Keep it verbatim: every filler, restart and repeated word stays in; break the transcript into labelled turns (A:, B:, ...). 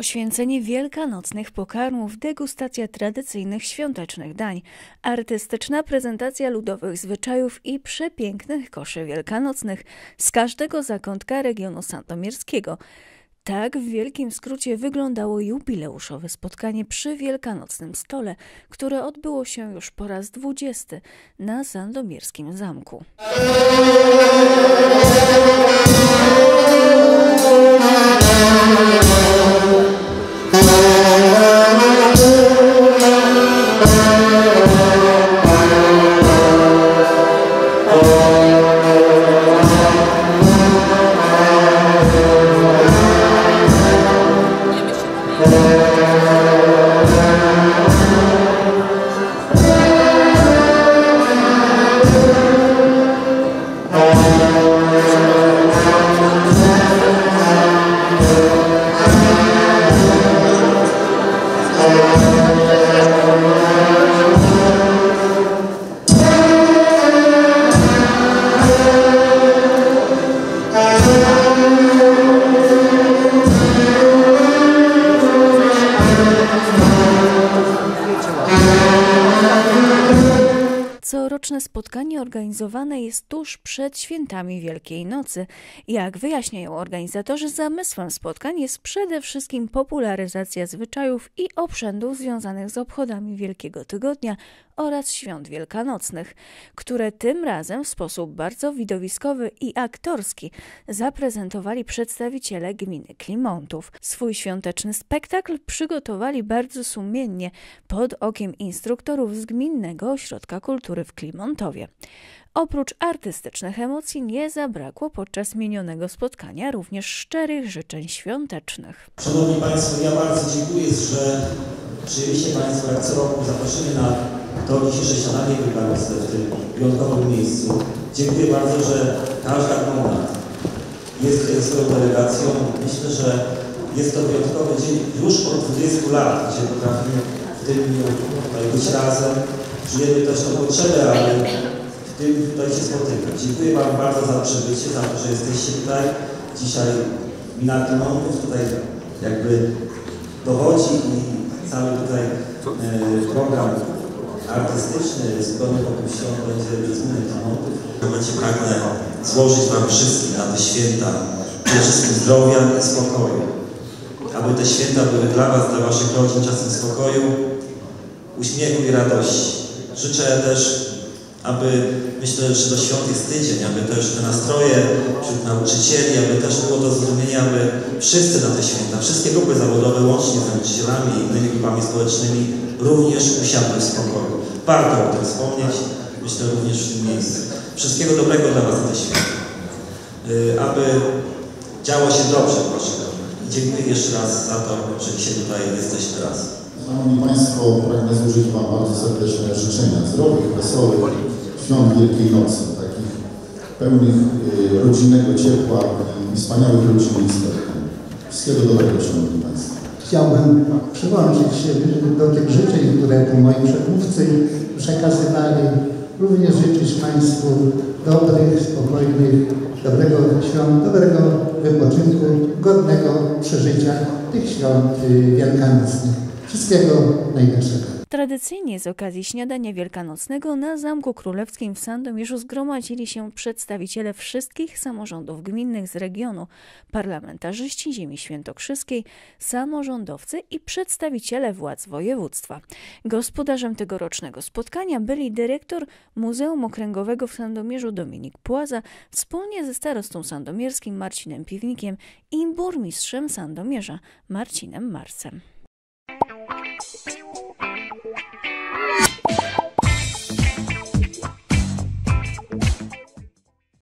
A: Poświęcenie wielkanocnych pokarmów, degustacja tradycyjnych świątecznych dań, artystyczna prezentacja ludowych zwyczajów i przepięknych koszy wielkanocnych z każdego zakątka regionu sandomierskiego. Tak w wielkim skrócie wyglądało jubileuszowe spotkanie przy wielkanocnym stole, które odbyło się już po raz dwudziesty na sandomierskim zamku. Coroczne spotkanie organizowane jest tuż przed świętami Wielkiej Nocy. Jak wyjaśniają organizatorzy, zamysłem spotkań jest przede wszystkim popularyzacja zwyczajów i obrzędów związanych z obchodami Wielkiego Tygodnia oraz świąt wielkanocnych, które tym razem w sposób bardzo widowiskowy i aktorski zaprezentowali przedstawiciele gminy Klimontów. Swój świąteczny spektakl przygotowali bardzo sumiennie pod okiem instruktorów z Gminnego Ośrodka Kultury w Klimontowie. Oprócz artystycznych emocji nie zabrakło podczas minionego spotkania również szczerych życzeń świątecznych.
B: Szanowni Państwo, ja bardzo dziękuję, że przyjęliście Państwo jak co roku zaproszenie na to dzisiejsze śniadanie wielkanocne w tym wyjątkowym miejscu. Dziękuję bardzo, że każda gmina jest tutaj swoją delegacją. Myślę, że jest to wyjątkowy dzień już od dwudziestu lat, gdzie potrafimy w tym dniu być razem. Czujemy też tą potrzebę, ale w tym tutaj się spotykać. Dziękuję Wam bardzo za przybycie, za to, że jesteście tutaj. Dzisiaj gmina Klimontów tutaj jakby dochodzi i cały tutaj e, program artystyczny zgodny wokół świąt będzie przez gminę Klimontów. Będzie pragnę złożyć Wam wszystkim na te święta przede wszystkim zdrowia i spokoju. Aby te święta były dla Was, dla Waszych rodzin czasem spokoju, uśmiechu i radości. Życzę też, aby, myślę, że do świąt jest tydzień, aby też te nastroje wśród nauczycieli, aby też było to zrozumienie, aby wszyscy na te święta, wszystkie grupy zawodowe, łącznie z nauczycielami i innymi grupami społecznymi, również usiadły w spokoju. Warto o tym wspomnieć, myślę, również w tym miejscu. Wszystkiego dobrego dla Was na te święta. Yy, aby działo się dobrze w Waszych rodzinach. Dziękuję jeszcze raz za to, że dzisiaj tutaj jesteśmy raz.
C: Szanowni Państwo, pragnę złożyć Wam bardzo serdeczne życzenia zdrowych, wesołych świąt Wielkiej Nocy, takich pełnych y, rodzinnego ciepła i wspaniałych rodzinnych spotkań. Wszystkiego dobrego, Szanowni Państwo.
D: Chciałbym przyłączyć się do tych życzeń, które tu moi przedmówcy przekazywali. Również życzyć Państwu dobrych, spokojnych, dobrego świąt, dobrego wypoczynku, godnego przeżycia tych świąt wielkanocnych. Wszystkiego najlepszego.
A: Tradycyjnie z okazji śniadania wielkanocnego na Zamku Królewskim w Sandomierzu zgromadzili się przedstawiciele wszystkich samorządów gminnych z regionu, parlamentarzyści ziemi świętokrzyskiej, samorządowcy i przedstawiciele władz województwa. Gospodarzem tegorocznego spotkania byli dyrektor Muzeum Okręgowego w Sandomierzu Dominik Płaza wspólnie ze starostą sandomierskim Marcinem Piwnikiem i burmistrzem Sandomierza Marcinem Marcem.